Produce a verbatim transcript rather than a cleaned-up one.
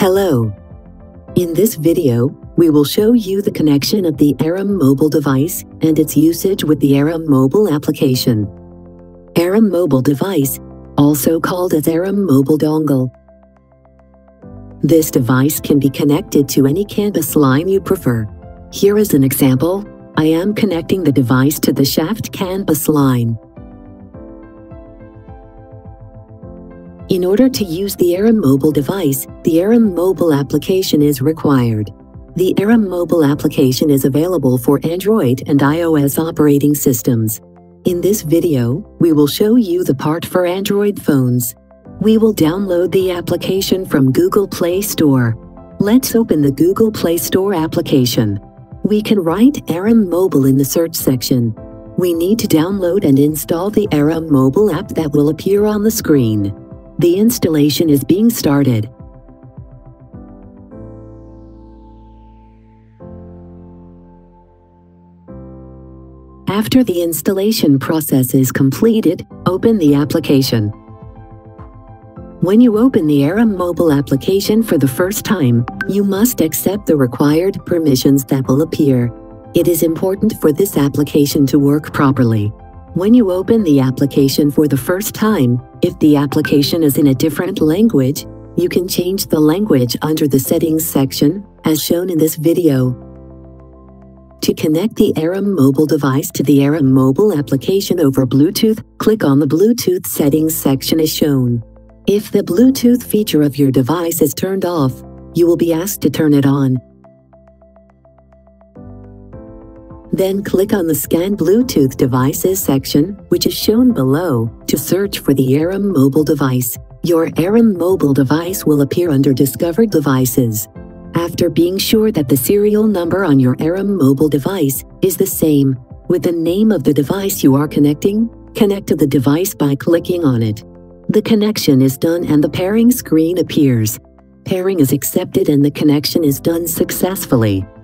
Hello. In this video, we will show you the connection of the AREM mobile device and its usage with the AREM mobile application. AREM mobile device, also called as AREM mobile dongle. This device can be connected to any campus line you prefer. Here is an example. I am connecting the device to the shaft campus line. In order to use the AREM mobile device, the AREM mobile application is required. The AREM mobile application is available for Android and iOS operating systems. In this video, we will show you the part for Android phones. We will download the application from Google Play Store. Let's open the Google Play Store application. We can write AREM Mobile in the search section. We need to download and install the AREM Mobile app that will appear on the screen. The installation is being started. After the installation process is completed, open the application. When you open the AREM mobile application for the first time, you must accept the required permissions that will appear. It is important for this application to work properly. When you open the application for the first time, if the application is in a different language, you can change the language under the settings section, as shown in this video. To connect the AREM mobile device to the AREM mobile application over Bluetooth, click on the Bluetooth settings section as shown. If the Bluetooth feature of your device is turned off, you will be asked to turn it on. Then click on the Scan Bluetooth Devices section, which is shown below, to search for the AREM mobile device. Your AREM mobile device will appear under Discovered Devices. After being sure that the serial number on your AREM mobile device is the same with the name of the device you are connecting, connect to the device by clicking on it. The connection is done and the pairing screen appears. Pairing is accepted and the connection is done successfully.